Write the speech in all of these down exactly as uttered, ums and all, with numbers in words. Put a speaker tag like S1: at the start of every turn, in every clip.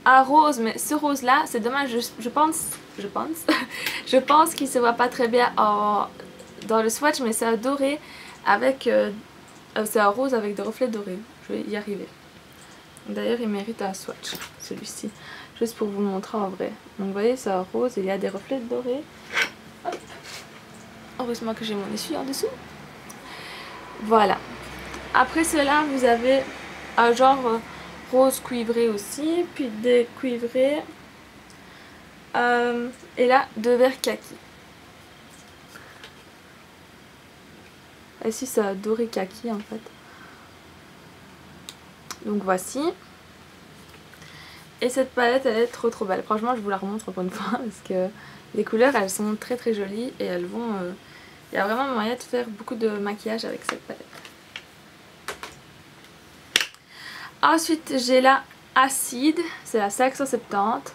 S1: à rose, mais ce rose là c'est dommage, je, je pense je pense je pense qu'il se voit pas très bien en, dans le swatch, mais c'est un doré avec euh, euh, c'est un rose avec des reflets dorés. Je vais y arriver. D'ailleurs il mérite un swatch celui-ci, juste pour vous le montrer en vrai. Donc vous voyez, c'est un rose et il y a des reflets dorés. Hop. Heureusement que j'ai mon essuie en dessous. Voilà. Après cela vous avez un genre euh, rose cuivré aussi, puis des cuivrés euh, et là deux verts kaki. Ici c'est un doré kaki en fait. Donc voici. Et cette palette elle est trop trop belle. Franchement je vous la remontre pour une fois parce que les couleurs elles sont très très jolies et elles vont... Il euh, y a vraiment moyen de faire beaucoup de maquillage avec cette palette. Ensuite j'ai la Acide, c'est la cinq cent soixante-dix.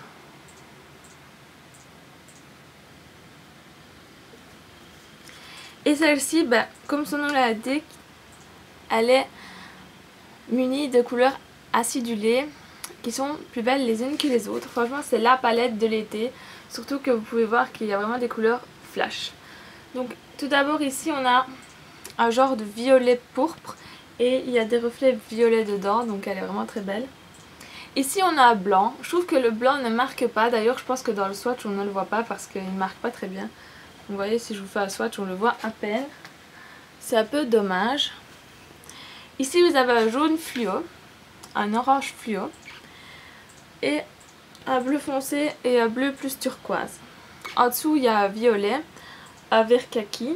S1: Et celle-ci, ben, comme son nom l'indique, elle est munie de couleurs acidulées qui sont plus belles les unes que les autres. Franchement c'est la palette de l'été, surtout que vous pouvez voir qu'il y a vraiment des couleurs flash. Donc tout d'abord ici on a un genre de violet pourpre et il y a des reflets violets dedans, donc elle est vraiment très belle. Ici on a un blanc, je trouve que le blanc ne marque pas, d'ailleurs je pense que dans le swatch on ne le voit pas parce qu'il ne marque pas très bien. Vous voyez, si je vous fais un swatch on le voit à peine, c'est un peu dommage. Ici vous avez un jaune fluo, un orange fluo et un bleu foncé et un bleu plus turquoise. En dessous il y a un violet, un vert kaki,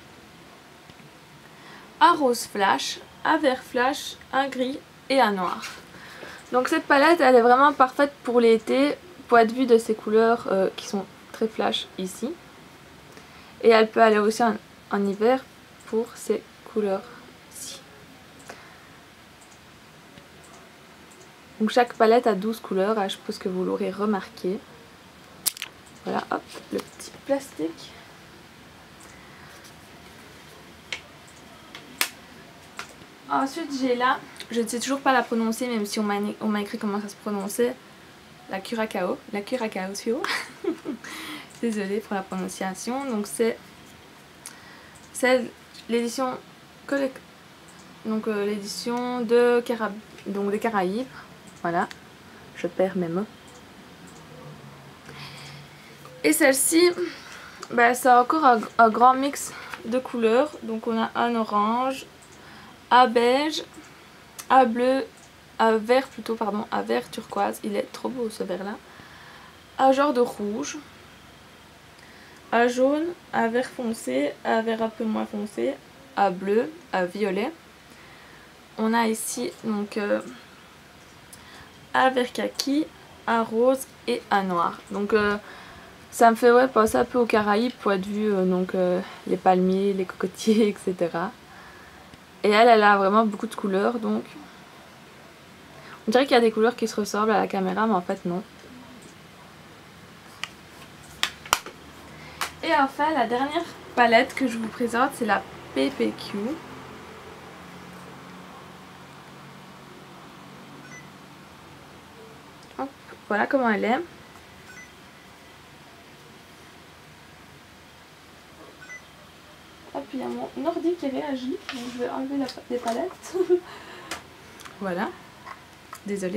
S1: un rose flash, un vert flash, un gris et un noir. Donc cette palette elle est vraiment parfaite pour l'été, point de vue de ces couleurs euh, qui sont très flash ici. Et elle peut aller aussi en, en hiver pour ces couleurs-ci. Donc chaque palette a douze couleurs, je suppose que vous l'aurez remarqué. Voilà, hop, le petit plastique. Ensuite j'ai là, je ne sais toujours pas la prononcer même si on m'a écrit comment ça se prononçait, la Curacao, la Curacao. Désolée pour la prononciation. Donc c'est l'édition donc euh, l'édition de Cara... donc des Caraïbes. Voilà, je perds mes mots. Et celle-ci, bah, c'est encore un, un grand mix de couleurs. Donc on a un orange, un beige, un bleu, un vert plutôt, pardon, un vert turquoise. Il est trop beau ce vert là. Un genre de rouge, un jaune, un vert foncé, un vert un peu moins foncé, un bleu, un violet. On a ici donc euh, un vert kaki, un rose et un noir. Donc euh, ça me fait ouais, penser un peu aux Caraïbes, point de vue euh, donc euh, les palmiers, les cocotiers, et cetera. Et elle, elle a vraiment beaucoup de couleurs, donc on dirait qu'il y a des couleurs qui se ressemblent à la caméra, mais en fait non. Et enfin la dernière palette que je vous présente, c'est la P P Q. Hop, voilà comment elle est. Hop, il y a mon ordi qui réagit, donc je vais enlever la, les palettes. Voilà, désolée.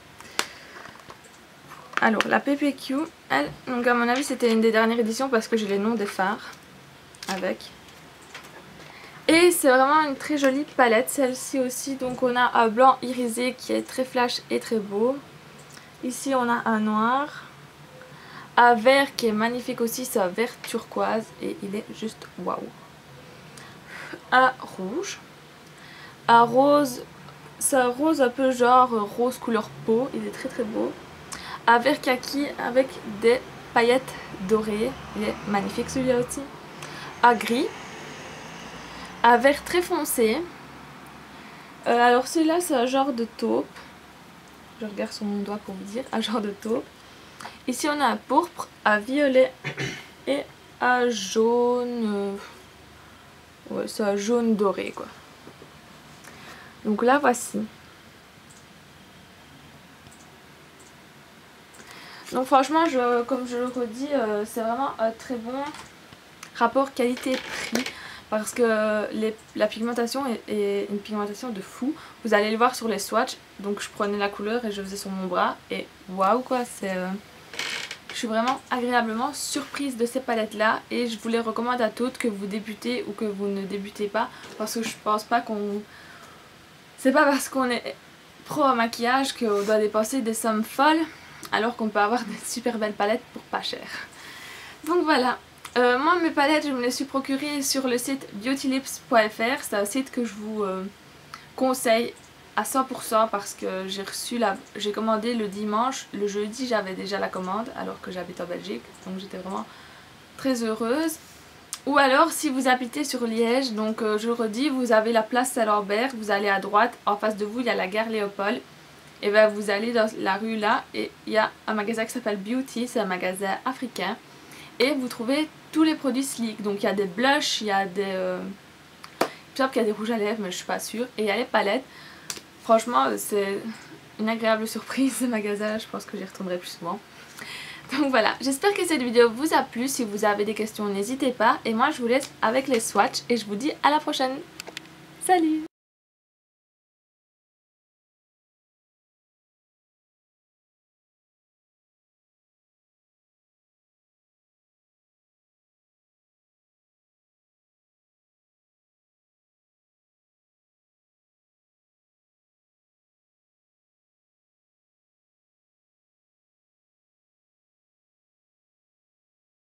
S1: Alors la P P Q, elle, donc à mon avis c'était une des dernières éditions parce que j'ai les noms des fards avec. Et c'est vraiment une très jolie palette, celle-ci aussi. Donc on a un blanc irisé qui est très flash et très beau. Ici on a un noir, un vert qui est magnifique aussi, c'est un vert turquoise et il est juste waouh. Un rouge, un rose, c'est un rose un peu genre rose couleur peau, il est très très beau. Un vert kaki avec des paillettes dorées, il est magnifique celui-là aussi. Un gris, un vert très foncé. Euh, alors celui-là c'est un genre de taupe. Je regarde sur mon doigt pour vous dire, un genre de taupe. Ici on a un pourpre, un violet et un jaune. Euh... Ouais, c'est un jaune doré quoi. Donc là voici. Donc franchement, je, comme je le redis, euh, c'est vraiment un très bon rapport qualité-prix. Parce que les, la pigmentation est, est une pigmentation de fou. Vous allez le voir sur les swatchs. Donc je prenais la couleur et je faisais sur mon bras. Et waouh quoi, c'est... Euh, je suis vraiment agréablement surprise de ces palettes là. Et je vous les recommande à toutes, que vous débutez ou que vous ne débutez pas. Parce que je pense pas qu'on... C'est pas parce qu'on est pro en maquillage qu'on doit dépenser des sommes folles. Alors qu'on peut avoir des super belles palettes pour pas cher. Donc voilà. Euh, moi mes palettes je me les suis procurées sur le site beautylips point F R. C'est un site que je vous euh, conseille à cent pour cent parce que j'ai reçu la... j'ai commandé le dimanche. Le jeudi j'avais déjà la commande alors que j'habite en Belgique. Donc j'étais vraiment très heureuse. Ou alors si vous habitez sur Liège, donc euh, je le redis, vous avez la place Saint-Lambert. Vous allez à droite, en face de vous il y a la gare Léopold. Et bien vous allez dans la rue là et il y a un magasin qui s'appelle Beauty. C'est un magasin africain. Et vous trouvez tous les produits Sleek. Donc il y a des blushs, il y a des... Euh... Je sais qu'il y a des rouges à lèvres mais je suis pas sûre. Et il y a les palettes. Franchement c'est une agréable surprise ce magasin. Je pense que j'y retournerai plus souvent. Donc voilà, j'espère que cette vidéo vous a plu. Si vous avez des questions n'hésitez pas. Et moi je vous laisse avec les swatchs. Et je vous dis à la prochaine. Salut!